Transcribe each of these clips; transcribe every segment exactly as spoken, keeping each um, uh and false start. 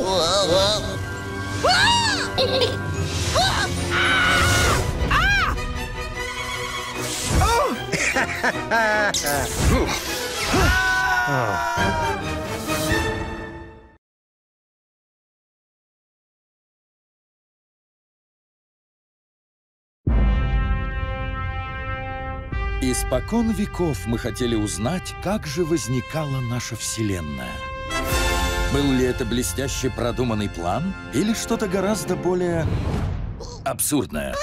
Испокон веков мы хотели узнать, как же возникала наша Вселенная. Был ли это блестяще продуманный план или что-то гораздо более абсурдное?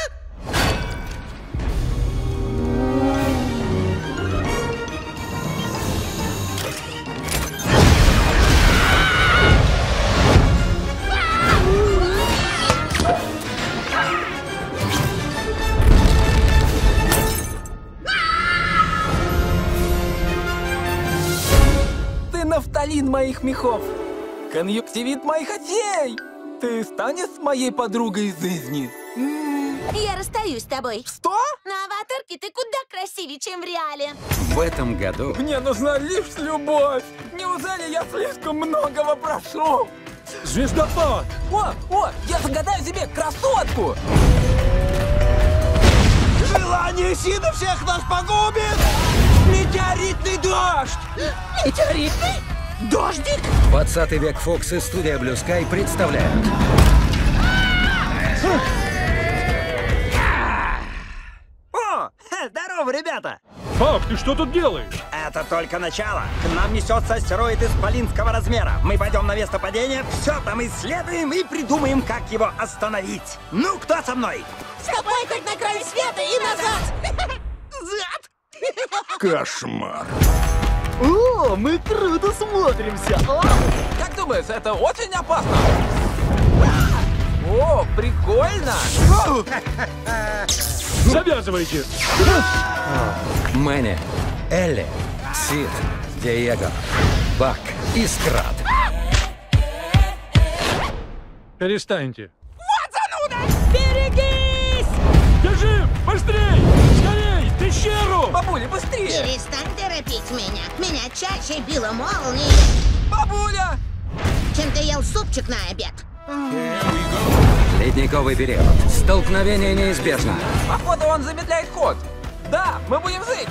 Нафталин моих мехов, конъюнктивит моих идей. Ты станешь моей подругой из жизни? Я расстаюсь с тобой. Что? На аватарке ты куда красивее, чем в реале. В этом году мне нужна лишь любовь. Неужели я слишком многого прошу? Звездопад! О, о, я загадаю себе красотку! Желание Сида всех нас погубит! Метеоритный дождь! Метеоритный? Дождик? двадцатый век Фокс и студия Blue Sky представляют. О, здорово, ребята! Пап, ты что тут делаешь? Это только начало. К нам несется астероид исполинского размера. Мы пойдем на место падения, все там исследуем и придумаем, как его остановить. Ну, кто со мной? С тобой хоть на край света и назад! Зад! Кошмар. О, мы круто смотримся! О! Как думаешь, это очень опасно? О, прикольно! Завязывайте. Мэнни, Элли, Сид, Диего, Бак и Скрат. Перестаньте. Вот зануда! Берегись! Держи! Быстрей! Скорей! В пещеру! Бабуля, быстрее! Перестань торопить меня. Меня чаще била молнией, Бабуля! чем ты ел супчик на обед. Ледниковый период. Столкновение неизбежно. Походу, он замедляет ход. Да, мы будем жить.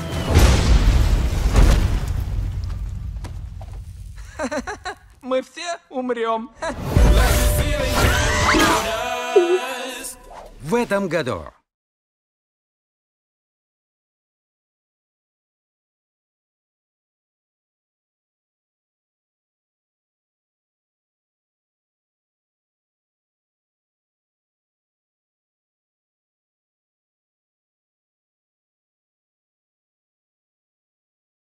Мы все умрем. В этом году